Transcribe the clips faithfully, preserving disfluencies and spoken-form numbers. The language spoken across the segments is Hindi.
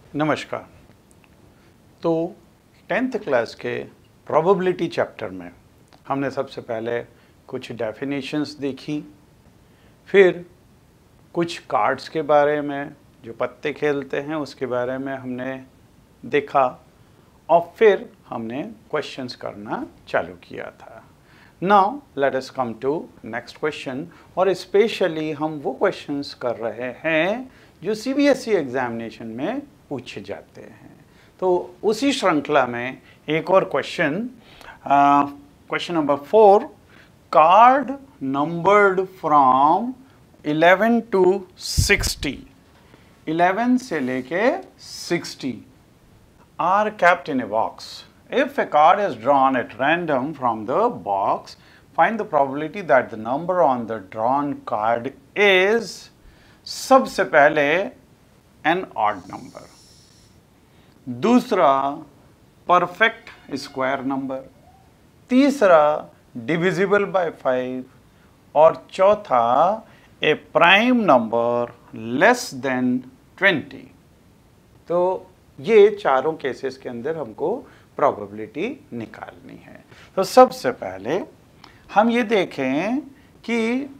नमस्कार। तो टेंथ क्लास के प्रोबेबिलिटी चैप्टर में हमने सबसे पहले कुछ डेफिनेशंस देखी, फिर कुछ कार्ड्स के बारे में, जो पत्ते खेलते हैं उसके बारे में हमने देखा, और फिर हमने क्वेश्चंस करना चालू किया था। Now let us come to next question, और स्पेशली हम वो क्वेश्चंस कर रहे हैं जो सीबीएसई एग्जामिनेशन में पूछे जाते हैं। तो उसी श्रृंखला में एक और question, question number four, card numbered from eleven to sixty, eleven से लेके sixty are kept in a box. If a card is drawn at random from the box, find the probability that the number on the drawn card is, सबसे पहले an odd number, दूसरा perfect square number, तीसरा divisible by five, और चौथा a prime number less than twenty. तो ये चारों केसेस के अंदर हमको प्रोबेबिलिटी निकालनी है। तो सबसे पहले हम ये देखें कि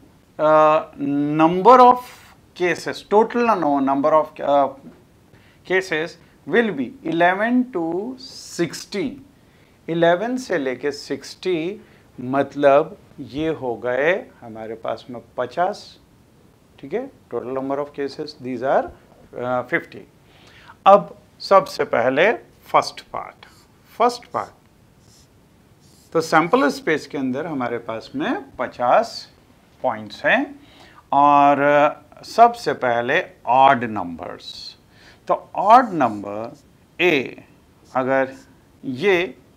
number of cases, total number of cases will be eleven to sixty. Eleven से लेके सिक्सटी, मतलब ये हो गए हमारे पास में पचास, ठीक है। Total number of cases these are fifty. अब सबसे पहले फर्स्ट पार्ट फर्स्ट पार्ट तो सैंपल स्पेस के अंदर हमारे पास में पचास पॉइंट्स हैं, और सबसे पहले ऑड नंबर्स। तो ऑड नंबर ए, अगर ये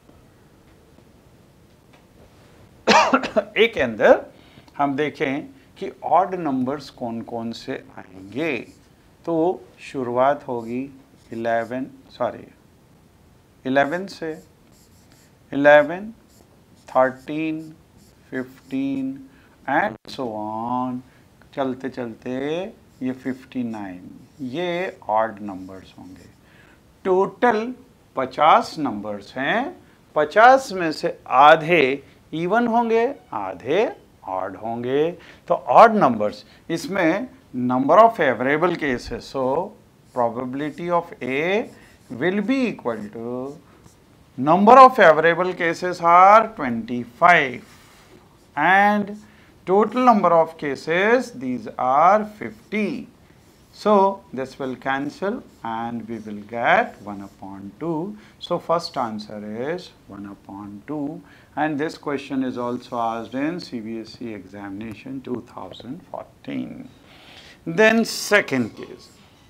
ए के अंदर हम देखें कि ऑड नंबर्स कौन कौन से आएंगे, तो शुरुआत होगी इलेवन सॉरी इलेवन से, eleven, thirteen, fifteen and so on, चलते चलते ये फिफ्टी नाइन, ये ऑड नंबर्स होंगे। टोटल पचास नंबर्स हैं, पचास में से आधे इवन होंगे, आधे ऑड होंगे। तो ऑड नंबर्स, इसमें number of favourable cases, so probability of A will be equal to number of favorable cases are twenty-five and total number of cases these are fifty. So this will cancel and we will get one upon two. So first answer is one upon two, and this question is also asked in C B S E examination two thousand fourteen. Then second case,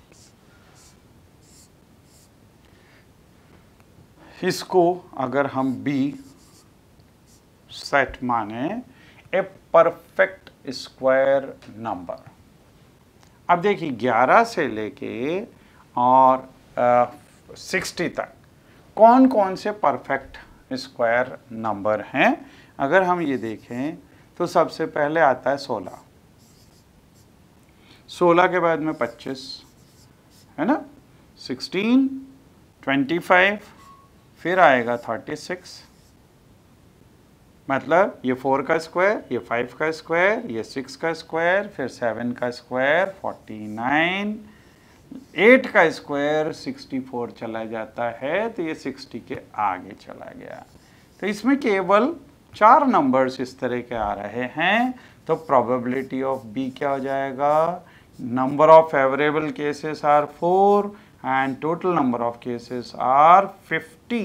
इसको अगर हम बी सेट माने, ए परफेक्ट स्क्वायर नंबर। अब देखिए ग्यारह से लेके और सिक्सटी तक कौन कौन से परफेक्ट स्क्वायर नंबर हैं। अगर हम ये देखें तो सबसे पहले आता है सोलह, सोलह के बाद में पच्चीस, है ना, सिक्सटीन, ट्वेंटी फाइव, फिर आएगा थर्टी सिक्स, मतलब ये फोर का स्क्वायर, ये फाइव का स्क्वायर, ये सिक्स का स्क्वायर, फिर सेवन का स्क्वायर फोर्टी नाइन, एट का स्क्वायर सिक्सटी फोर चला जाता है, तो ये सिक्सटी के आगे चला गया। तो इसमें केवल चार नंबर्स इस तरह के आ रहे हैं। तो प्रोबेबिलिटी ऑफ बी क्या हो जाएगा, number of favourable cases are four and total number of cases are fifty.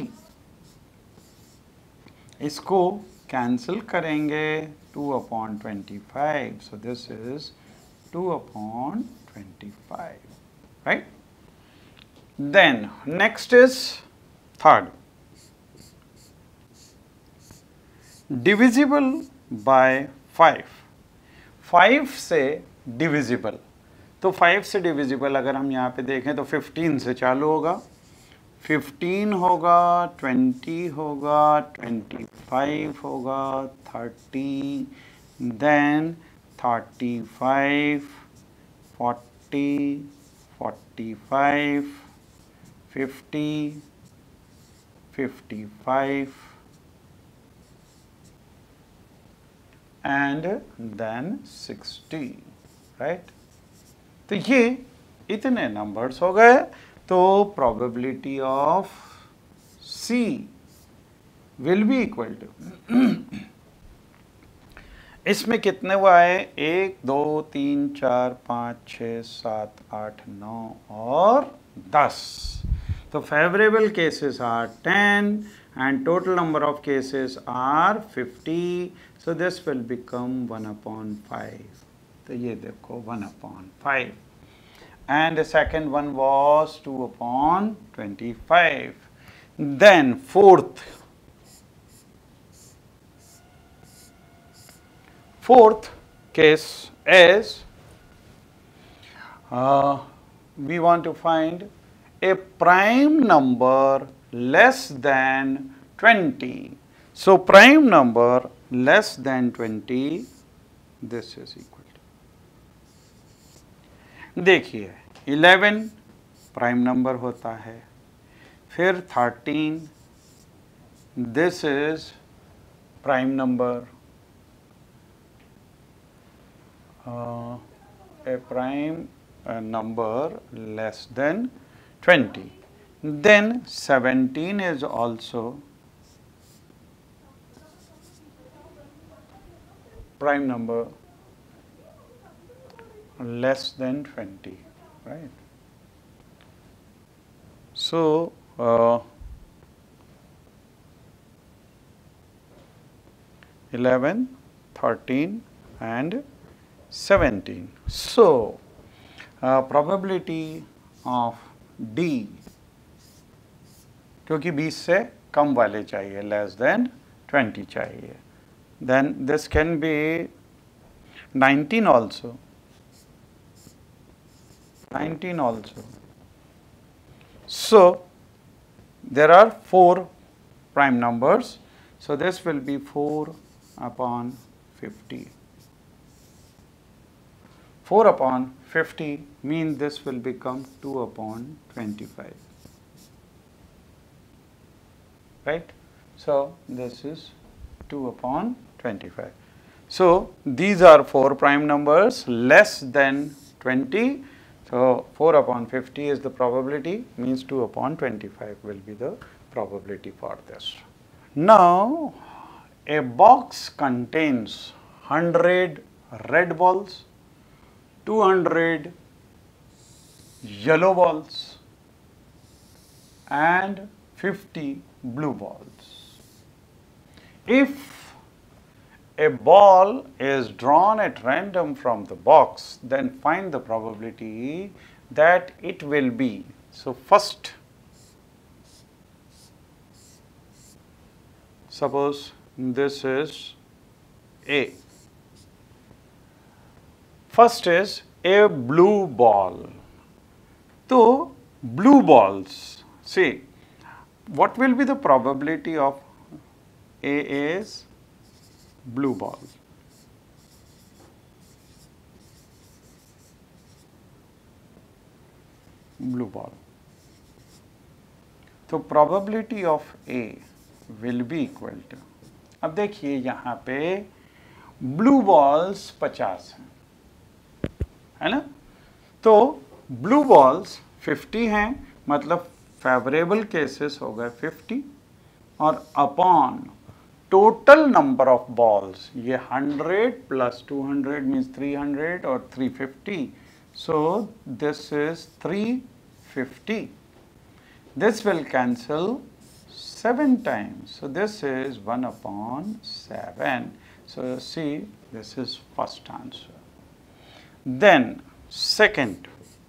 इसको कैंसिल करेंगे, two upon twenty five, so this is two upon twenty-five, right? Then next is third, divisible by five, five से divisible। तो फाइव से डिविजिबल अगर हम यहाँ पे देखें तो फिफ्टीन से चालू होगा, फिफ्टीन होगा, ट्वेंटी होगा, ट्वेंटी फाइव होगा, thirty, then thirty five, forty, forty five, fifty, fifty-five, and then sixty, right? तो ये इतने नंबर्स हो गए, तो probability of C will be equal to, इसमें कितने वो आए, एक दो तीन चार पाँच छः सात आठ नौ और दस. तो favourable cases are ten and total number of cases are fifty, so this will become one upon five. तो ये देखो one upon five, and the second one was two upon twenty-five. Then fourth, fourth case is uh, we want to find a prime number less than twenty. So prime number less than twenty, this is equal to, देखिए eleven प्राइम नंबर होता है, फिर thirteen, this is prime number, uh, a prime uh, number less than twenty. Then seventeen is also prime number less than twenty, right? So uh, eleven, thirteen and seventeen. So uh, probability of D, क्योंकि बीस से कम वाले चाहिए, लेस देन ट्वेंटी चाहिए, then this can be nineteen also, nineteen also. So there are four prime numbers, so this will be four upon fifty. four upon fifty means this will become two upon twenty-five. Right? So this is two upon twenty-five. So these are four prime numbers less than twenty. So four upon fifty is the probability, means two upon twenty-five will be the probability for this. Now a box contains one hundred red balls, two hundred yellow balls and fifty blue balls. If a ball is drawn at random from the box, then find the probability that it will be. So first, suppose this is A. First is a blue ball. So blue balls, see, what will be the probability of A is blue ball? Blue ball. तो probability of A will be equal to, अब देखिए यहाँ पे blue balls पचास हैं, है ना? तो ब्लू बॉल्स फिफ्टी हैं, मतलब फेवरेबल केसेस हो गए फिफ्टी, और upon total number of balls, ये hundred plus two hundred means three hundred और three fifty, so this is three fifty. This will cancel seven times, so this is one upon seven. So see, this is first answer. Then second,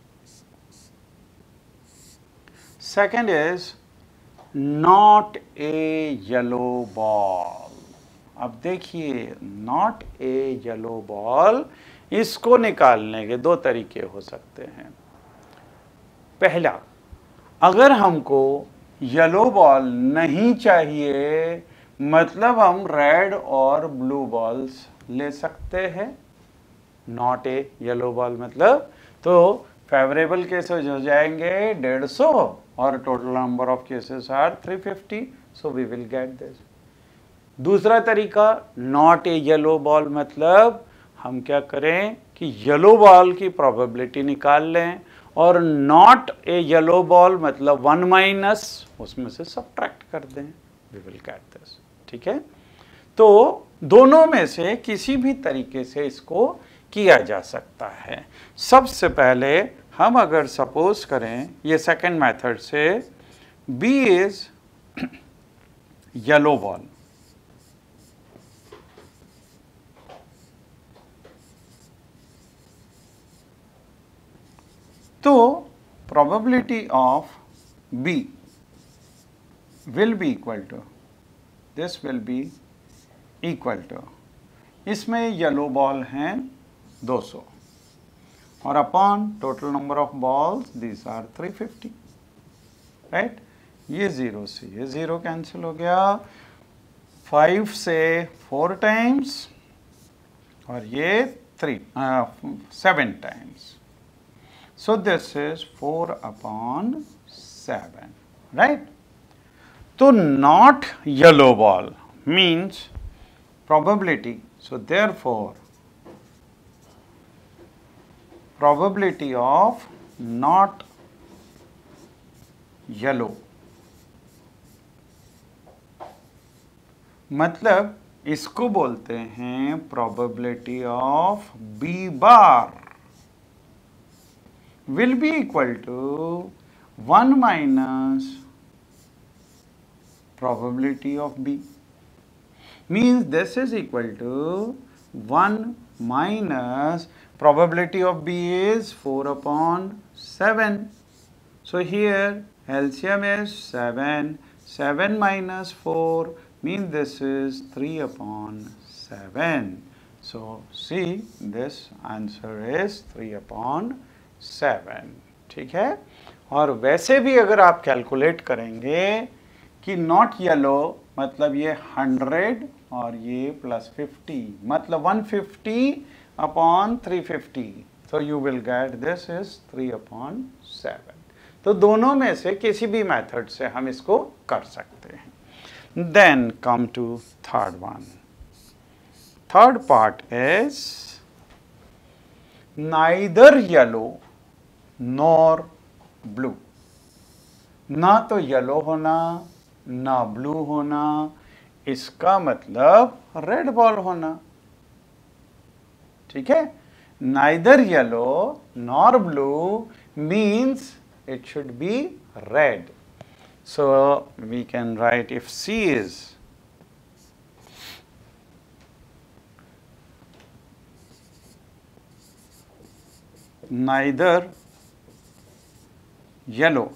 second is not a yellow ball. अब देखिए not a yellow ball, इसको निकालने के दो तरीके हो सकते हैं. पहला, अगर हमको येलो बॉल नहीं चाहिए, मतलब हम रेड और ब्लू बॉल्स ले सकते हैं. नॉट ए येलो बॉल मतलब, तो फेवरेबल केसेस हो जाएंगे डेढ़ सौ or total number of cases are three fifty, so we will get this. दूसरा तरीका not a yellow ball, मतलब हम क्या करें कि yellow ball की probability निकाल लें और not a yellow ball मतलब one minus उसमें से subtract कर दें, we will get this. ठीक है, तो दोनों में से किसी भी तरीके से इसको किया जा सकता है. सबसे पहले हम अगर सपोज करें ये सेकंड मेथड से B इज येलो बॉल, तो probability of B will be equal to, this will be equal to, इसमें येलो बॉल हैं दो सौ और upon total number of balls this are three fifty, right. ये जीरो से ये जीरो कैंसिल हो गया, फाइव से फोर टाइम्स और ये three seven times, so this is four upon seven, right. तो not yellow ball means probability, so therefore probability of not yellow, मतलब इसको बोलते हैं probability of B bar will be equal to one minus probability of B, means this is equal to one minus probability of B is four upon seven. So here L C M is seven, seven minus four means this is three upon seven. So see, this answer is three upon seven. ठीक है, और वैसे भी अगर आप कैलकुलेट करेंगे कि नॉट येलो मतलब ये हंड्रेड और ये प्लस फिफ्टी मतलब one fifty upon three fifty, तो you will get this is three upon seven. तो दोनों में से किसी भी मेथड से हम इसको कर सकते हैं. Then come to third one. Third part is neither yellow nor blue, ना तो येलो होना ना ब्लू होना, इसका मतलब रेड बॉल होना. ठीक है, neither yellow nor blue means it should be red. So we can write if C is neither yellow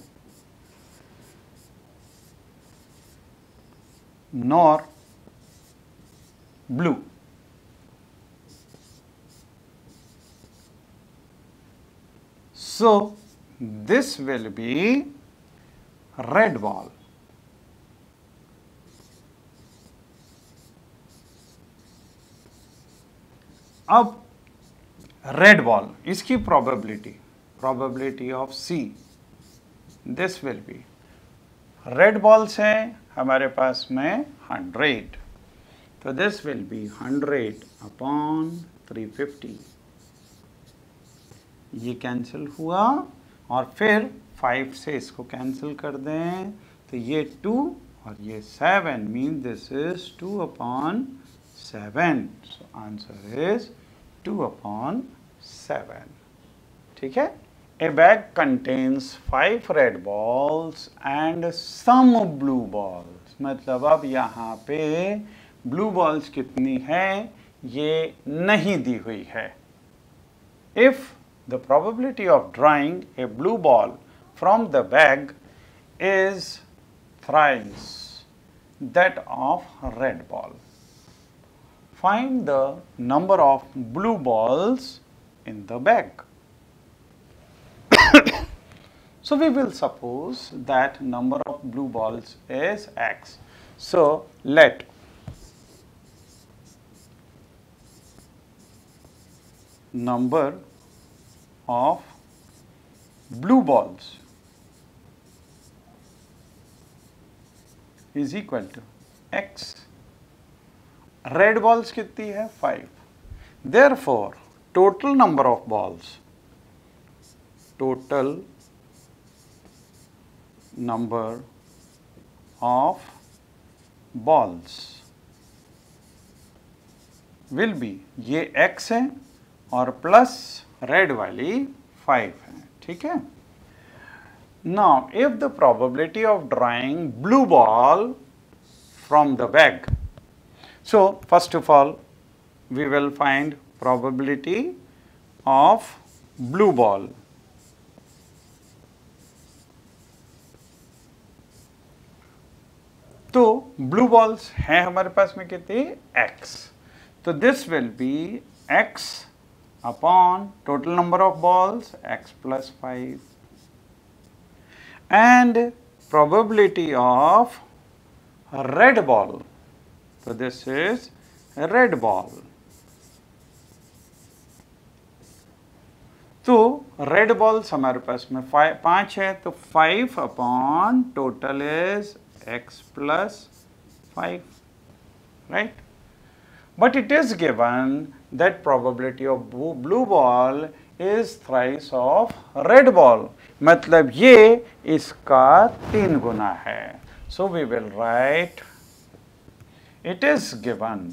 nor blue, so this will be red ball. अब रेड बॉल, इसकी probability, probability of C, this will be, red balls हैं हमारे पास में हंड्रेड, तो this will be hundred upon three fifty. ये कैंसिल हुआ और फिर फाइव से इसको कैंसिल कर दें, तो ये टू और ये seven mean this is two upon seven. So answer is two upon seven. ठीक है. A bag contains five red balls and some blue balls. मतलब अब यहाँ पे blue balls कितनी है ये नहीं दी हुई है. If the probability of drawing a blue ball from the bag is thrice that of red ball, find the number of blue balls in the bag. So we will suppose that number of blue balls is X. So let number of blue balls is equal to x. Red balls कितनी है? Five. Therefore total number of balls, total number of balls will be, ये x है और प्लस रेड वाली फाइव है, ठीक है। Now if the probability of drawing blue ball from the bag, so first of all we will find probability of blue ball. तो ब्लू बॉल्स हैं हमारे पास में कितनी? x. तो this will be x upon total number of balls x plus five and probability of red ball, तो दिस इज रेड बॉल। तो रेड बॉल्स हमारे पास में फाइव पांच है, तो five upon total is x plus five, right. But it is given that probability of blue ball is thrice of red ball, मतलब ये इसका तीन गुना है। So we will write it is given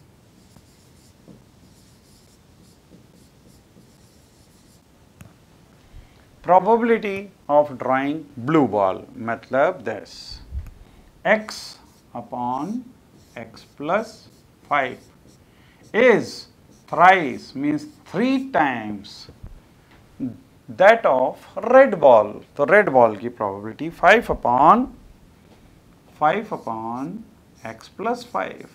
probability of drawing blue ball, मतलब this x upon x plus five is thrice, means three times that of red ball। तो red ball की probability five upon five upon x plus five,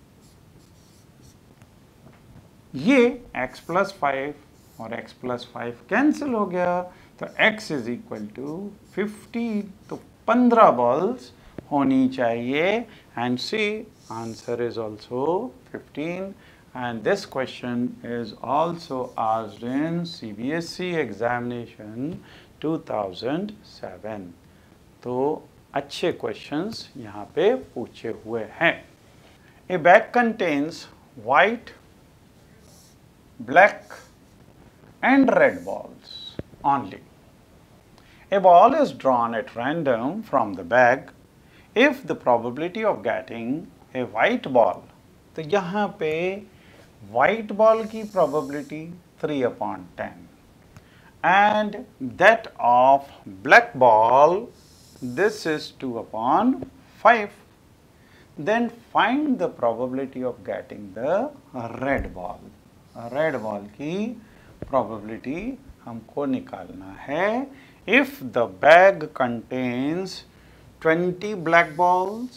ये x plus five और x plus five कैंसिल हो गया, तो x is equal to fifty, तो पंद्रह बॉल्स होनी चाहिए and see answer is also fifteen and this question is also asked in C B S E examination two thousand seven. तो अच्छे क्वेश्चंस यहाँ पे पूछे हुए हैं। A bag contains white, black and red balls only. A ball is drawn at random from the bag. If the probability of getting a white ball, तो यहाँ पे white ball की probability three upon ten and that of black ball, this is two upon five. Then find the probability of getting the red ball. Red ball की probability हमको निकालना है। If the bag contains twenty black balls,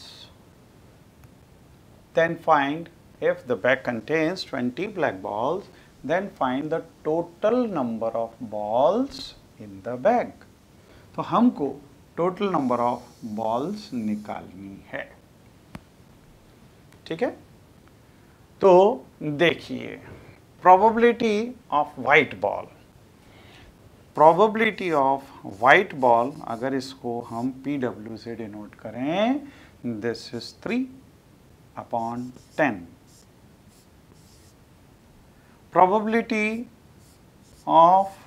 then find, if the bag contains twenty black balls, then find the total number of balls in the bag. तो हमको total number of balls निकालनी है, ठीक है। तो देखिए probability of white ball, probability of white ball अगर इसको हम P W से डिनोट करें, this is three upon ten. Probability of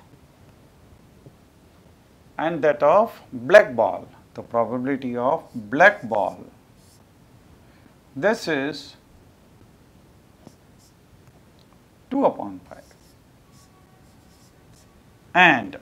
and that of black ball, the probability of black ball, this is two upon five and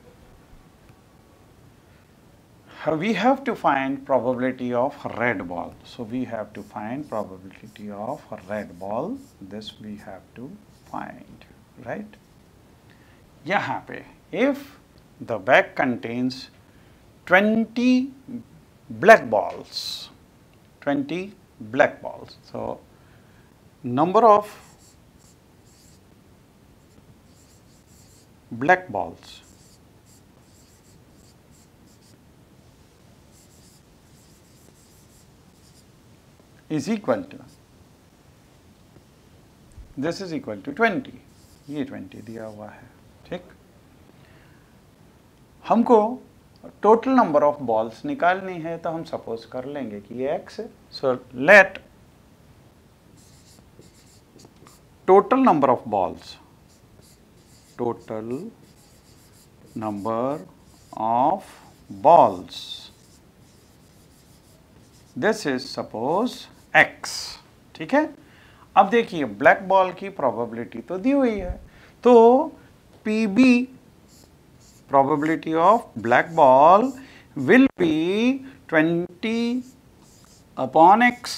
we have to find probability of red ball. So we have to find probability of red ball, this we have to find, right। यहाँ पे if the bag contains twenty black balls, twenty black balls, so number of black balls is equal to, this is equal to twenty, ये twenty दिया हुआ है, ठीक। हमको टोटल नंबर ऑफ बॉल्स निकालनी है तो हम सपोज कर लेंगे कि ये x है. So let total number of balls, total number of balls, this is suppose x. ठीक है. अब देखिए ब्लैक बॉल की प्रोबेबिलिटी तो दी हुई है, तो P B probability of black ball will be twenty upon x,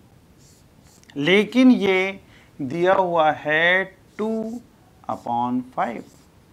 लेकिन ये दिया हुआ है टू अपॉन फाइव,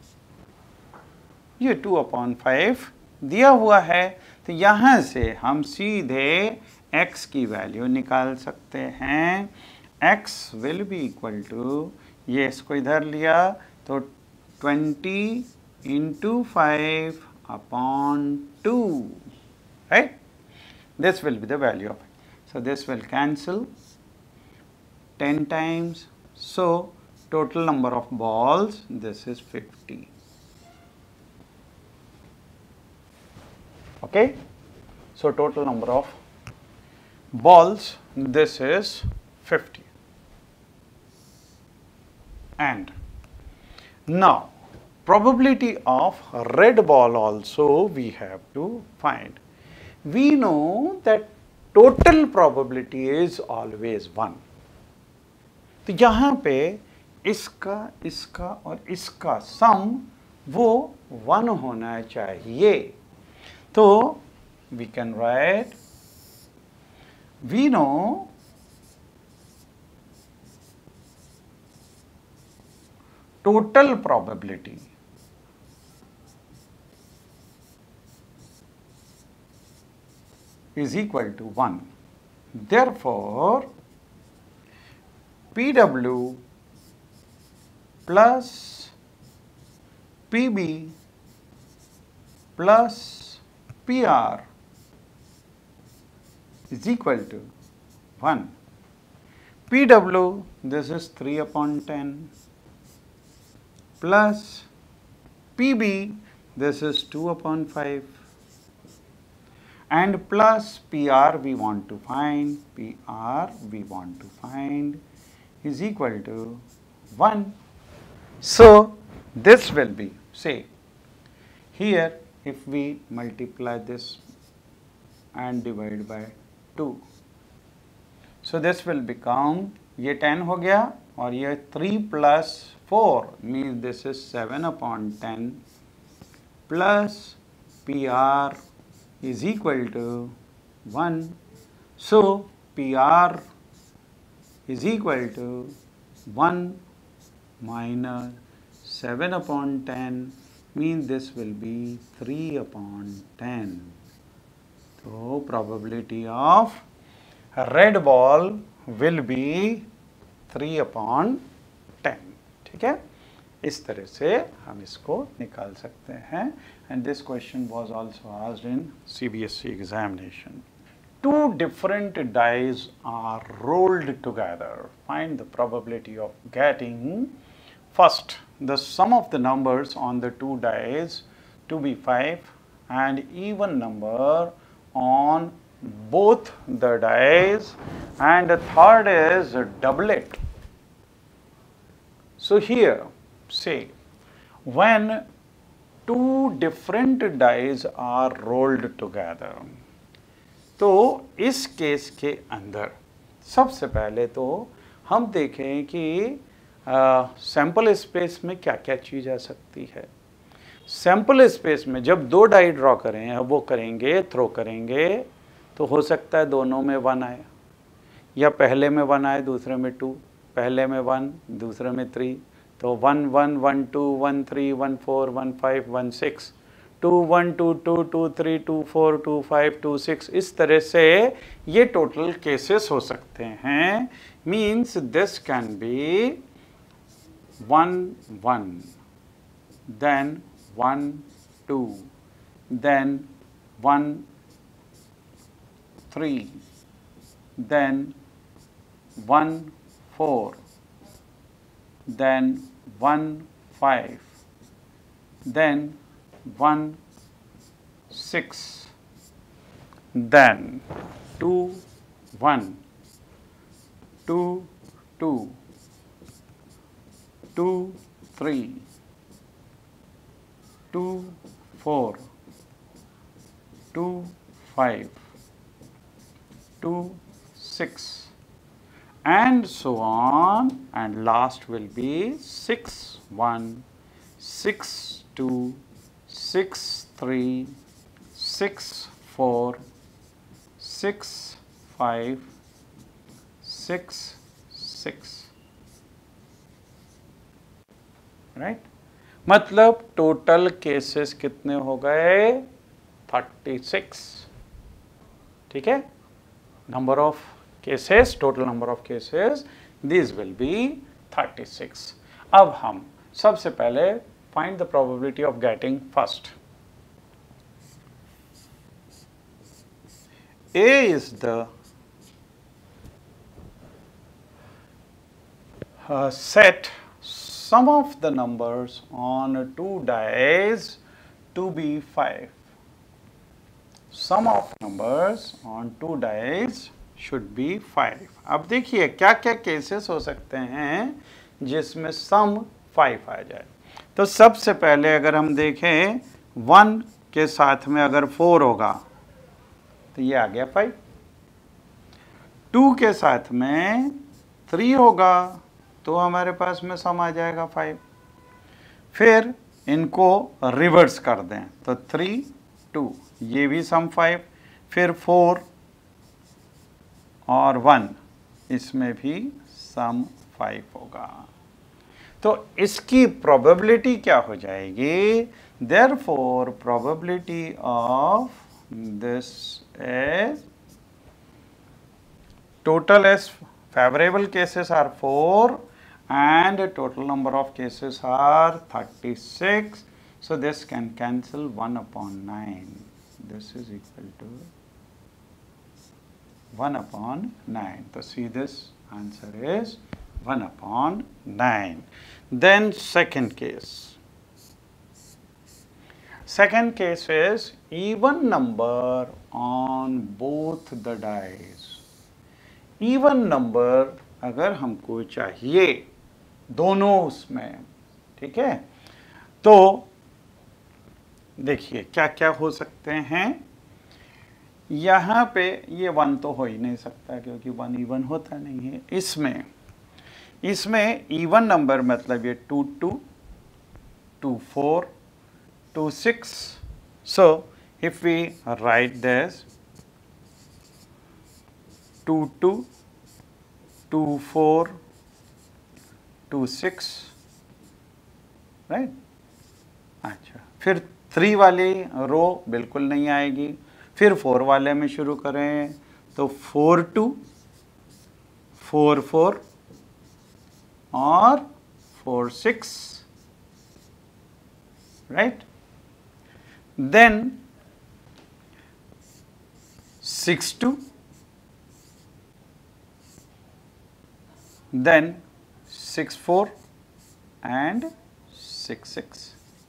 ये टू अपॉन फाइव दिया हुआ है, तो यहाँ से हम सीधे x की वैल्यू निकाल सकते हैं. x will be equal to, ये इसको इधर लिया तो twenty into five upon two, right? This will be the value of it. So this will cancel ten times. So total number of balls, this is fifty. Okay? So total number of balls, this is fifty. And now probability of red ball also we have to find. We know that total probability is always one. तो यहाँ पे इसका, इसका और इसका सम वो वन होना चाहिए. तो we can write, we know total probability is equal to one. Therefore, P W plus P B plus P R is equal to one. P W, this is three upon ten, plus P B, this is two upon five, and plus P R we want to find, P R we want to find is equal to one. So this will be, say, here if we multiply this and divide by two, so this will become, ये ten हो गया और ये three plus four means this is seven upon ten plus P R is equal to one. So P R is equal to one minus seven upon ten means this will be three upon ten. So probability of red ball will be three upon ten. ठीक है, इस तरह से हम इसको निकाल सकते हैं. And this question was also asked in C B S E examination. Two different dice are rolled together. Find the probability of getting, first, the sum of the numbers on the two dice to be five and even number on both the dice, and the third is doublet. So here, say, when two different dice are rolled together, तो इस केस के अंदर सबसे पहले तो हम देखें कि सैंपल स्पेस में क्या क्या चीज़ आ सकती है. सैंपल स्पेस में जब दो डाई ड्रॉ करें, अब वो करेंगे, थ्रो करेंगे, तो हो सकता है दोनों में वन आए, या पहले में वन आए दूसरे में टू, पहले में वन दूसरे में थ्री, तो one one one two one three one four one five one six, two one two two two three two four two five two six, इस तरह से ये टोटल केसेस हो सकते हैं. Means this can be one one, then one two, then one three, then one four, then one five, then one six, then two, one, two, two, two, three, two, four, two, five, two, six, and so on, and last will be six, one, six, two, six, three, six, four, six, five, six, six, right. मतलब टोटल केसेस कितने हो गए? Thirty six. ठीक है, number of cases, total number of cases, this will be thirty six. अब हम सबसे पहले find the probability of getting first. A is the uh, set sum of the numbers on two dice to be five. Sum of numbers on two dice should be five. अब देखिए क्या क्या केसेस हो सकते हैं जिसमें सम फाइव आ जाए। तो सबसे पहले अगर हम देखें वन के साथ में अगर फोर होगा तो ये आ गया फाइव। टू के साथ में थ्री होगा तो हमारे पास में सम आ जाएगा फाइव। फिर इनको रिवर्स कर दें तो थ्री टू, ये भी सम फाइव। फिर फोर और वन, इसमें भी सम फाइव होगा। तो इसकी प्रोबेबिलिटी क्या हो जाएगी? Therefore probability of this is total as favorable cases are four and total number of cases are thirty-six, so this can cancel one upon nine. This is equal to one upon nine. So see, this answer is one upon nine. Then second case. Second case is even number on both the dice. Even number अगर हमको चाहिए दोनों उसमें, ठीक है, तो देखिए क्या क्या हो सकते हैं। यहाँ पे ये वन तो हो ही नहीं सकता क्योंकि वन इवन होता नहीं है। इसमें इसमें इवन नंबर मतलब ये two two, two four, two six. So if we write this two two, two four, two six, right? अच्छा, फिर थ्री वाली रो बिल्कुल नहीं आएगी। फिर फोर वाले में शुरू करें तो फोर टू, फोर फोर और four six, right? Then six two, then six four and six six।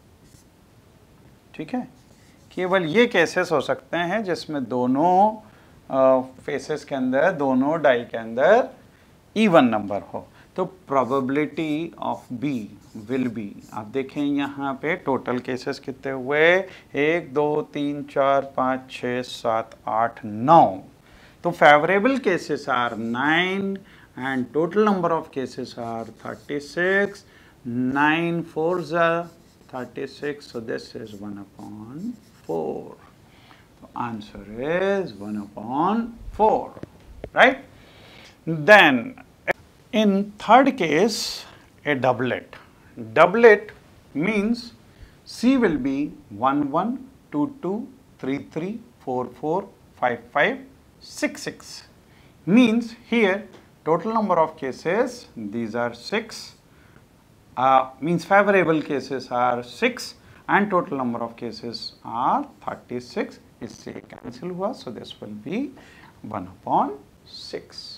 ठीक है, केवल ये केसेस हो सकते हैं जिसमें दोनों फेसेस के अंदर, दोनों डाई के अंदर इवन नंबर हो। तो probability of B will be, आप देखें यहाँ पे टोटल केसेस कितने हुए? एक, दो, तीन, चार, पाँच, छः, सात, आठ, नौ। तो favourable cases are nine and total number of cases are thirty six. Nine four ज़ा thirty six, so this is one upon four. So answer is one upon four, right? Then in third case, a doublet. Doublet means C will be one one, two two, three three, four four, five five, six six. Means here total number of cases, these are six. Uh, means favorable cases are six and total number of cases are thirty-six. इससे cancel हुआ, so this will be one upon six.